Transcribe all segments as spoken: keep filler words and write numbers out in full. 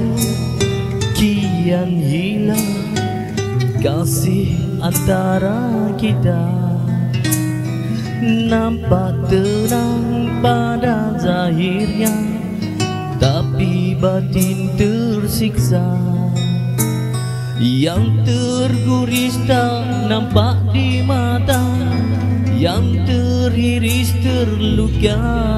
kian hilang kasih antara kita. Nampak tenang pada zahirnya, tapi batin tersiksa. Yang terguris tak nampak di mata, yang teriris terluka.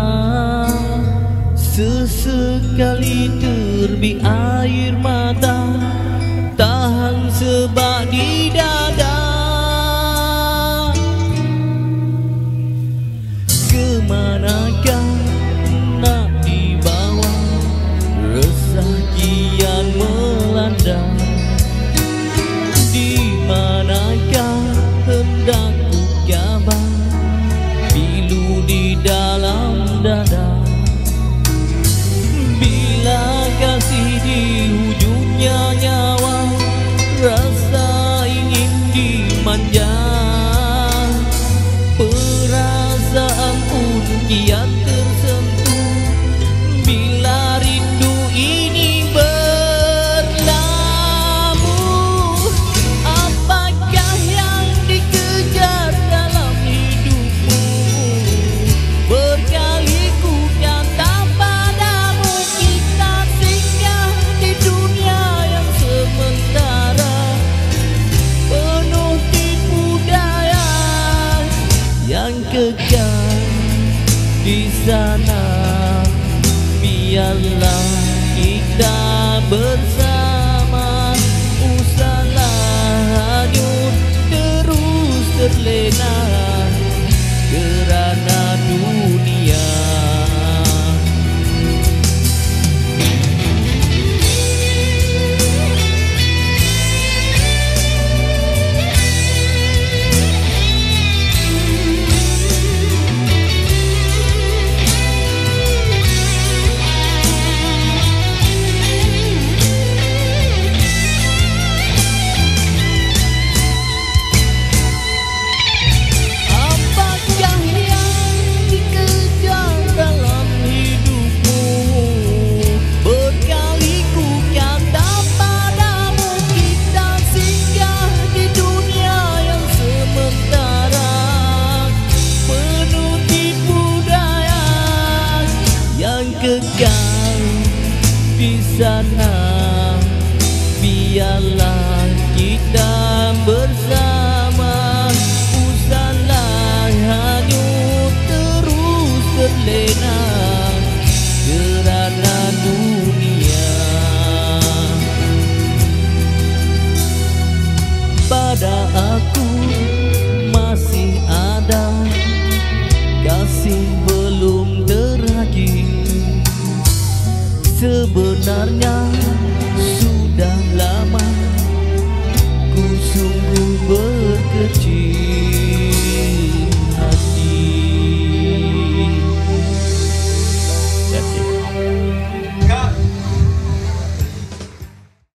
Sesekali terbit air mata, tahan sebab di dada. Kemanakah nak dibawa, resah kian melanda. Di manakah hendak ku kabar, pilu di dalam dada. Bila kasih di hujungnya nyawa, rasa ingin dimanja. Perasaan pun kian tersentuh bila rindu ini berlabuh. Apakah yang dikejar dalam hidupmu? Berkali ku kata padamu, kita singgah di dunia yang sementara, penuh tipu daya. Yang kekal di sana, biarlah kita bersama. Usahlah hanyut terus terlena kerana dunia. Kekal di sana, biarlah kita bersama. Usahlah hanyut terus terlena kerana dunia.